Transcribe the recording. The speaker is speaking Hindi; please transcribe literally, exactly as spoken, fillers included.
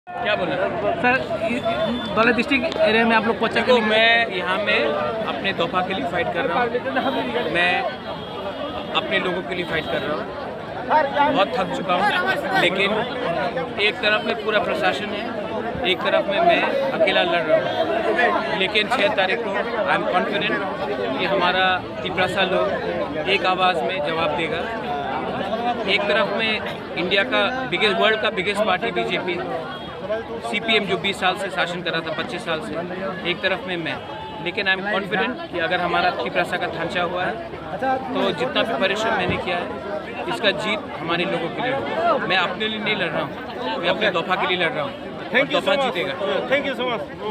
क्या बोला सर? दौलत डिस्ट्रिक्ट एरिया में आप लोग कोचा को मैं यहाँ में अपने दोफा के लिए फाइट कर रहा हूँ। मैं अपने लोगों के लिए फाइट कर रहा हूँ। बहुत थक चुका हूँ, लेकिन एक तरफ में पूरा प्रशासन है, एक तरफ में मैं अकेला लड़ रहा हूँ। लेकिन छः तारीख को आई एम कॉन्फिडेंट कि हमारा तिपरासा लोग एक आवाज़ में जवाब देगा। एक तरफ में इंडिया का बिगेस्ट वर्ल्ड का बिगेस्ट पार्टी बीजेपी, सीपीएम जो बीस साल से शासन कर रहा था, पच्चीस साल से, एक तरफ में मैं। लेकिन आई एम कॉन्फिडेंट कि अगर हमारा तिपरासा का ढांचा हुआ है तो जितना भी परिश्रम मैंने किया है इसका जीत हमारे लोगों के लिए होगा। मैं अपने लिए नहीं लड़ रहा हूँ, मैं अपने दोफा के लिए लड़ रहा हूँ। दोफा जीतेगा। Thank you so much.